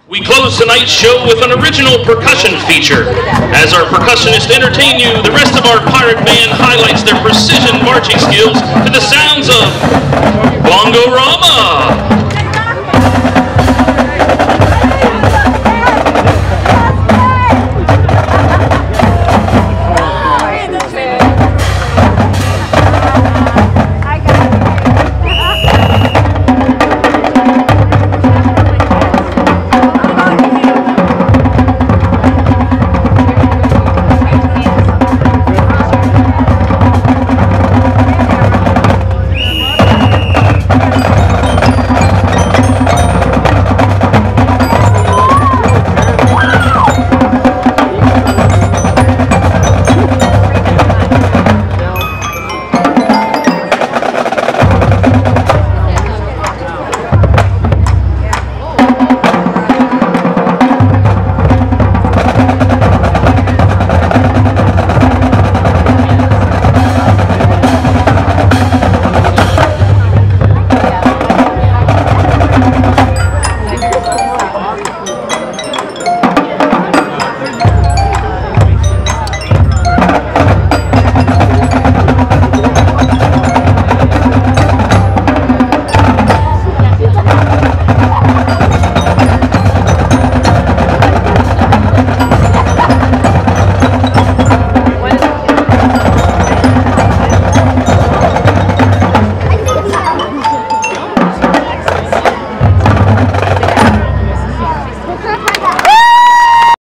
We close tonight's show with an original percussion feature. As our percussionists entertain you, the rest of our pirate band highlights their precision marching skills to the sounds of Bongo Rama.